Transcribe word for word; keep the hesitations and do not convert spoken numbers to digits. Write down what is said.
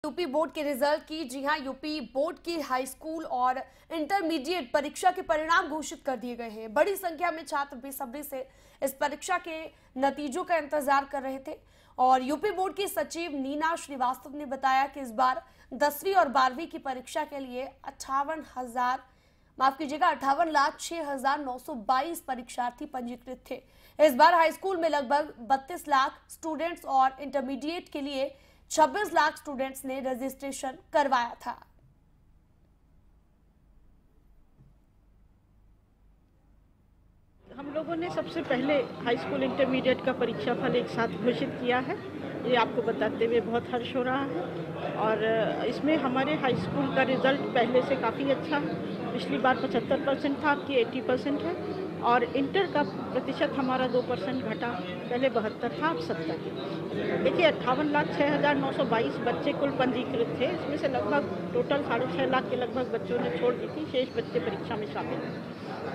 UP board के result की। जी हां, यूपी बोर्ड की हाई स्कूल और इंटरमीडिएट परीक्षा के परिणाम घोषित कर दिए गए हैं। बड़ी संख्या में छात्र बेसब्री से इस परीक्षा के नतीजों का इंतजार कर रहे थे और यूपी बोर्ड की सचिव नीना श्रीवास्तव ने बताया कि इस बार दसवीं और बारहवीं की परीक्षा के लिए अट्ठावन हजार माफ कीजिएगा अट्ठावन लाख छह हजार नौ सौ बाईस परीक्षार्थी पंजीकृत थे। इस बार हाई स्कूल में लगभग बत्तीस लाख स्टूडेंट्स और इंटरमीडिएट के लिए छब्बीस लाख स्टूडेंट्स ने रजिस्ट्रेशन करवाया था। हम लोगों ने सबसे पहले हाई स्कूल इंटरमीडिएट का परीक्षा फल एक साथ घोषित किया है। ये आपको बताते हुए बहुत हर्ष हो रहा है और इसमें हमारे हाई स्कूल का रिजल्ट पहले से काफ़ी अच्छा है। पिछली बार पचहत्तर परसेंट था, कि अस्सी परसेंट है और इंटर का प्रतिशत हमारा दो परसेंट घटा, पहले बहत्तर था, अब सत्तर। देखिए, अट्ठावन लाख छः हज़ार नौ सौ बाईस बच्चे कुल पंजीकृत थे। इसमें से लगभग टोटल साढ़े छः लाख के लगभग बच्चों ने छोड़ दी थी, शेष बच्चे परीक्षा में शामिल हैं।